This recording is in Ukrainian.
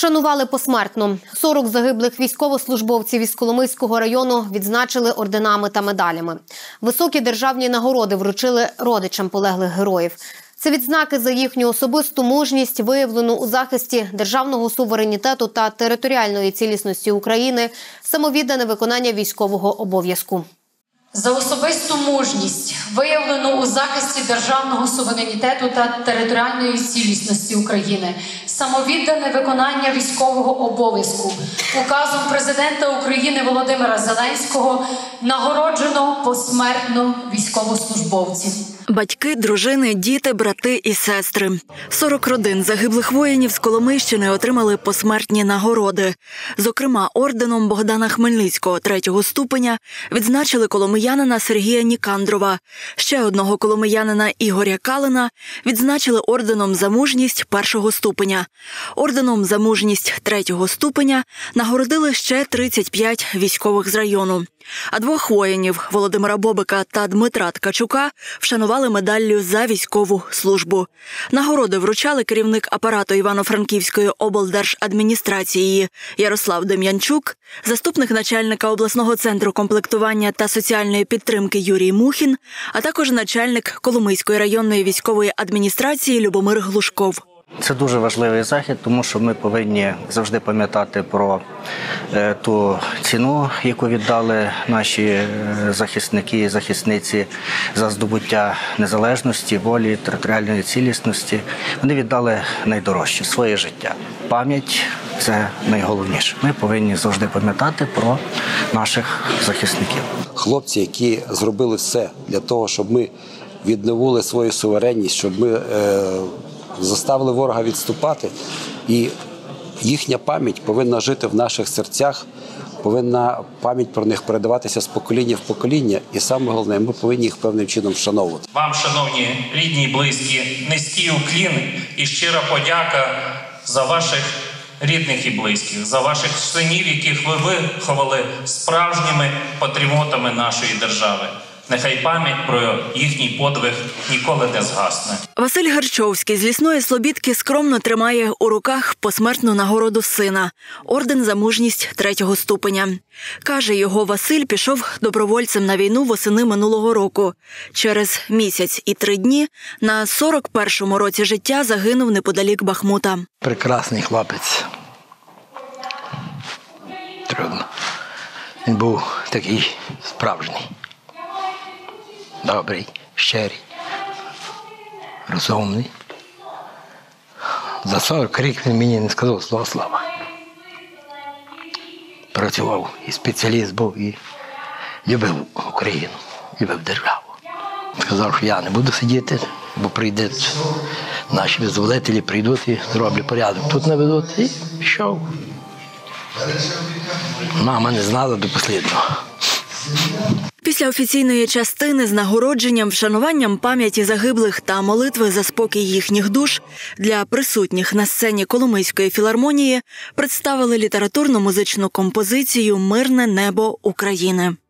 Вшанували посмертно. 40 загиблих військовослужбовців із Коломийського району відзначили орденами та медалями. Високі державні нагороди вручили родичам полеглих героїв. Це відзнаки за їхню особисту мужність, виявлену у захисті державного суверенітету та територіальної цілісності України, самовіддане виконання військового обов'язку. За особисту мужність, виявлену у захисті державного суверенітету та територіальної цілісності України, самовіддане виконання військового обов'язку, указом Президента України Володимира Зеленського нагороджено посмертно військовослужбовців. Батьки, дружини, діти, брати і сестри. 40 родин загиблих воїнів з Коломийщини отримали посмертні нагороди. Зокрема, орденом Богдана Хмельницького 3-го ступеня відзначили коломиянина Сергія Нікандрова. Ще одного коломиянина Ігоря Калина відзначили орденом за мужність 1-го ступеня. Орденом за мужність 3-го ступеня нагородили ще 35 військових з району. А 2 воїнів – Володимира Бобика та Дмитра Ткачука – вшанували медаллю за військову службу. Нагороди вручали керівник апарату Івано-Франківської облдержадміністрації Ярослав Дем'янчук, заступник начальника обласного центру комплектування та соціальної підтримки Юрій Мухін, а також начальник Коломийської районної військової адміністрації Любомир Глушков. Це дуже важливий захід, тому що ми повинні завжди пам'ятати про ту ціну, яку віддали наші захисники і захисниці за здобуття незалежності, волі, територіальної цілісності. Вони віддали найдорожче – своє життя. Пам'ять – це найголовніше. Ми повинні завжди пам'ятати про наших захисників. Хлопці, які зробили все для того, щоб ми відновили свою суверенність, щоб ми заставили ворога відступати, і їхня пам'ять повинна жити в наших серцях, повинна пам'ять про них передаватися з покоління в покоління, і саме головне, ми повинні їх певним чином вшановувати. Вам, шановні рідні і близькі, низький уклін і щира подяка за ваших рідних і близьких, за ваших синів, яких ви виховали справжніми патріотами нашої держави. Нехай пам'ять про їхній подвиг ніколи не згасне. Василь Гарчовський з Лісної Слобідки скромно тримає у руках посмертну нагороду сина – орден за мужність 3-го ступеня. Каже, його Василь пішов добровольцем на війну восени минулого року. Через місяць і 3 дні на 41-му році життя загинув неподалік Бахмута. Прекрасний хлопець. Трудно. Він був такий справжній. Добрий, щирий, розумний. За 40 років він мені не сказав слова слава. Працював, і спеціаліст був, і любив Україну, любив державу. Сказав, що я не буду сидіти, бо прийдуть наші визволителі, прийдуть і зроблять порядок. Тут наведуть, і пішов. Мама не знала до останнього. Після офіційної частини з нагородженням, вшануванням пам'яті загиблих та молитви за спокій їхніх душ для присутніх на сцені Коломийської філармонії представили літературно-музичну композицію «Мирне небо України».